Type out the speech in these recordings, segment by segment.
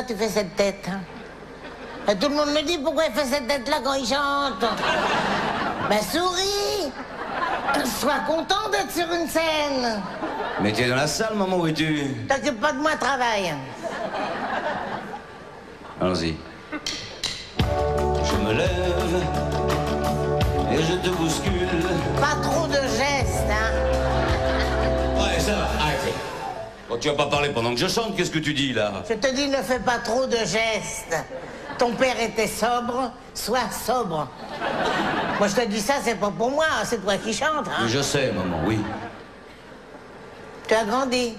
tu fais cette tête, hein? Et tout le monde me dit pourquoi il fait cette tête-là quand il chante. Ben souris. Sois content d'être sur une scène. Mais t'es dans la salle, maman, où es-tu? T'occupe pas de moi, travaille. Allons-y. Je me lève et je te bouscule. Pas trop de gestes, hein. Ouais, ça va, arrêtez. Bon, tu vas pas parler pendant que je chante, qu'est-ce que tu dis, là? Je te dis, ne fais pas trop de gestes. Ton père était sobre, sois sobre. Moi, je te dis ça, c'est pas pour moi, c'est toi qui chantes, hein. Je sais, maman, oui. Tu as grandi.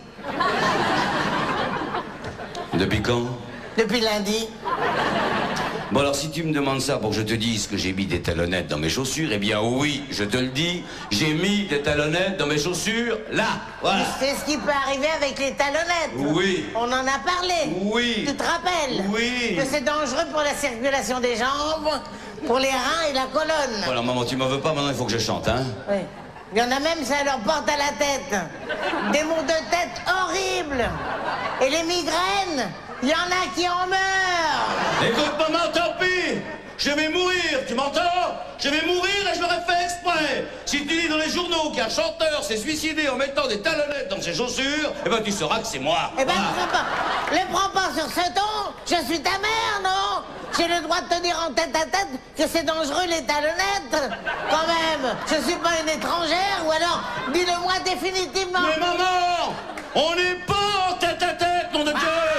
Depuis quand? Depuis lundi. Bon, alors, si tu me demandes ça pour que je te dise que j'ai mis des talonnettes dans mes chaussures, eh bien, oui, je te le dis, j'ai mis des talonnettes dans mes chaussures, là, voilà. Tu sais ce qui peut arriver avec les talonnettes? Oui. On en a parlé. Oui. Tu te rappelles? Oui. Que c'est dangereux pour la circulation des jambes, pour les reins et la colonne. Voilà, maman, tu m'en veux pas, maintenant il faut que je chante, hein? Oui. Il y en a même, ça leur porte à la tête. Des maux de tête horribles. Et les migraines, il y en a qui en meurent. Écoute, maman, tant pis. Je vais mourir, tu m'entends? Je vais mourir et je l'aurais fait exprès. Si tu lis dans les journaux qu'un chanteur s'est suicidé en mettant des talonnettes dans ses chaussures, eh ben tu sauras que c'est moi. Eh ben, Voilà. les prends pas sur ce ton. Je suis ta mère, non? J'ai le droit de te dire en tête à tête que c'est dangereux, les talonnettes. Quand même, je suis pas une étrangère, ou alors, dis-le-moi définitivement. Mais maman, on n'est pas en tête à tête, nom de Dieu.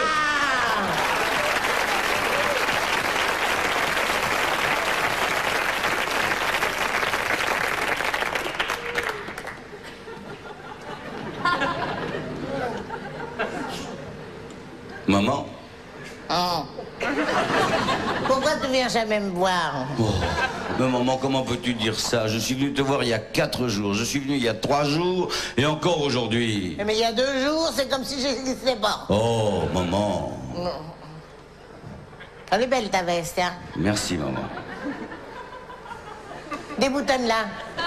Maman? Oh. Pourquoi tu viens jamais me voir? Oh. Mais maman, comment peux-tu dire ça? Je suis venu te voir il y a 4 jours, je suis venu il y a 3 jours, et encore aujourd'hui. Mais il y a 2 jours, c'est comme si j'existais pas. Oh, maman. Elle est belle ta veste, hein? Merci, maman. Déboutonne-la.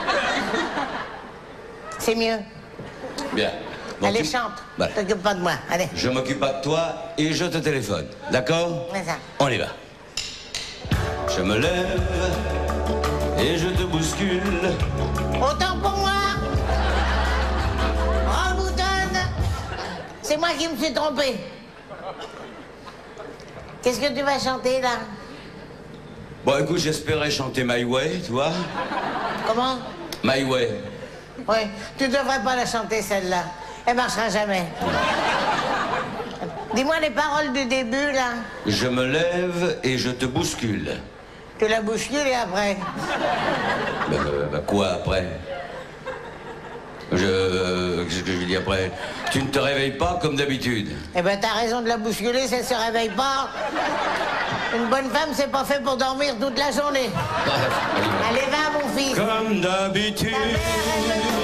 C'est mieux. Bien. Bon, Allez, chante. Voilà. T'occupe pas de moi. Allez. Je m'occupe pas de toi et je te téléphone. D'accord? C'est ça. On y va. Je me lève et je te bouscule. Autant pour moi. Reboutonne. C'est moi qui me suis trompé. Qu'est-ce que tu vas chanter, là? Bon, écoute, j'espérais chanter My Way, tu vois? Comment? My Way. Oui, tu devrais pas la chanter, celle-là. Elle marchera jamais. Dis-moi les paroles du début, là. Je me lève et je te bouscule. Tu la bouscules et après? Quoi après? Qu'est-ce que je lui dis après? Tu ne te réveilles pas comme d'habitude. Eh ben, t'as raison de la bousculer, si elle se réveille pas. Une bonne femme, c'est pas fait pour dormir toute la journée. Allez, va, mon fils. Comme d'habitude. Ta mère, elle